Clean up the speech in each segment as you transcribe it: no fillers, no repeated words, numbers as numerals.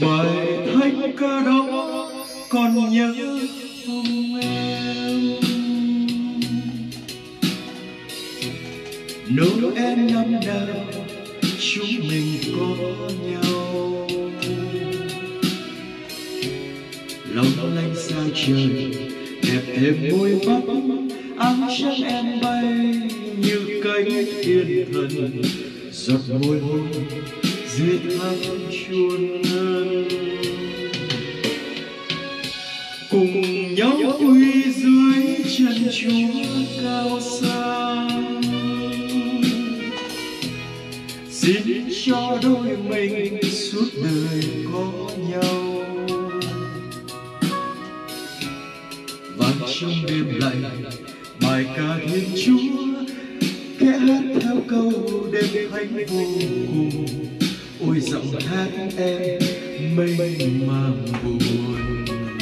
bài thánh ca đó còn nhớ không em? Noel năm nào chúng mình có nhau, long lanh sao trời đẹp thêm môi mắt, áng trắng em bay như cánh thiên thần, giọt môi hôn dưới tháng chuông ngân, cùng nhau quy dưới chân Chúa cao xa. Xin cho đôi mình suốt đời có nhau, vang trong đêm lạnh bài ca Thiên Chúa, khẽ hát theo câu đêm thánh vô cùng. Ôi giọng hát em mênh mang buồn,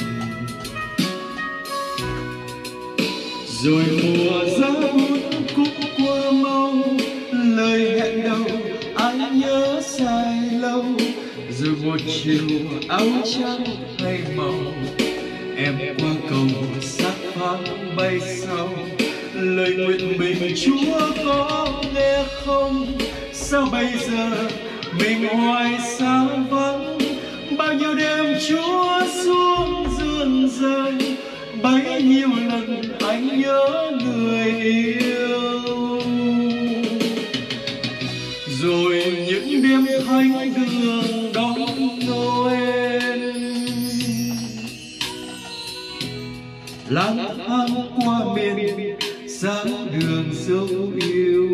rồi mùa giá buốt cũng qua mau, lời hẹn đầu ai nhớ dài lâu. Rồi một chiều áo trắng hay màu, em qua cầu sát vang bay sau. Lời nguyện mình Chúa có nghe không? Sao bây giờ mình hoài xa vắng? Bao nhiêu đêm Chúa xuống dương gian, bấy nhiêu lần anh nhớ người yêu. Rồi những đêm thánh đường đón Noel, lang thang qua miền dáng đường dấu yêu.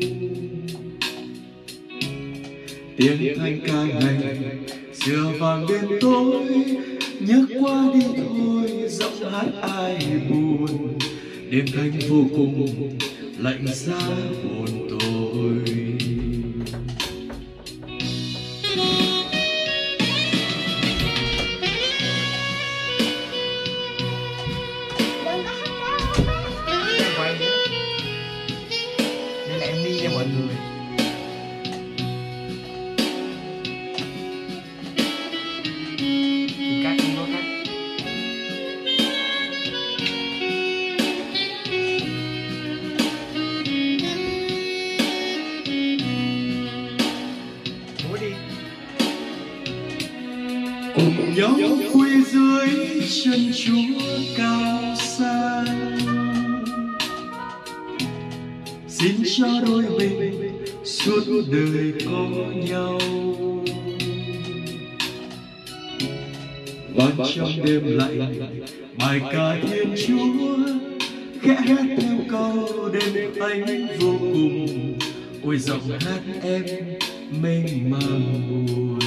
Tiếng thanh ca ngày xưa vang đêm tối, nhớ qua đi thôi giọng hát ai buồn. Đêm thanh vô cùng lạnh giá hồn tôi. Đây là em đi nha mọi người. Cắt không có cắt. Múa đi. Cùng nhau quy dưới chân Chúa cao xa. Xin cho đôi mình suốt đời có nhau, vang trong đêm lạnh bài ca Thiên Chúa, khẽ hát theo câu đêm thánh vô cùng. Ôi giọng hát em mênh mang buồn,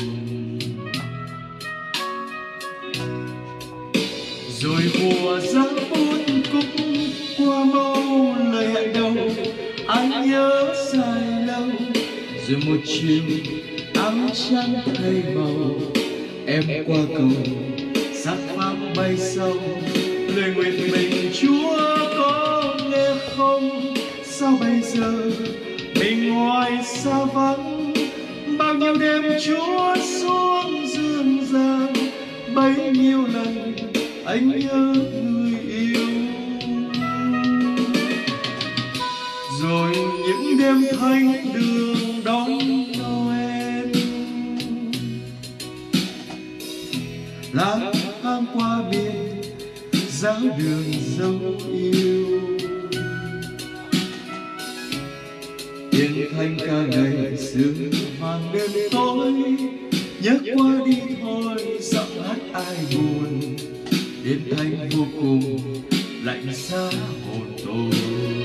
rồi mùa giá buốt cũng qua mau. Lời hẹn đầu anh nhớ dài lâu, rồi một chiều áo trắng thay màu, em qua cầu sát vang bay sâu. Lời nguyện mình Chúa có nghe không? Sao bây giờ mình ngoài xa vắng? Bao nhiêu đêm Chúa xuống dương gian, bấy nhiêu lần anh nhớ người yêu. Rồi những đêm thánh đường đón Noel, lang thang qua miền dáng đường dấu yêu. Tiếng thanh ca ngày xưa vang đêm tối, nhớ qua đi thôi giọng hát ai buồn. Đêm thanh vô cùng lạnh giá hồn tôi.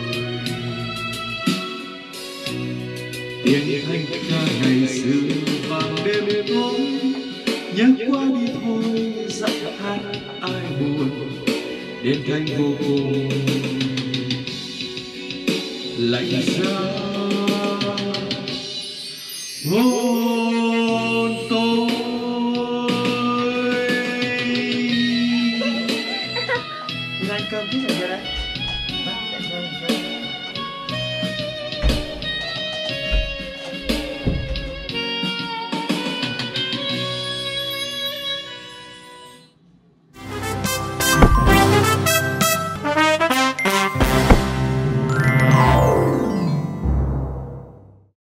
Tiếng thanh ca ngày xưa vang đêm tối, nhớ qua đi thôi giọng hát ai buồn. Đêm thanh vô cùng lạnh giá hồn tôi. Ăn cơm chứ giờ đây.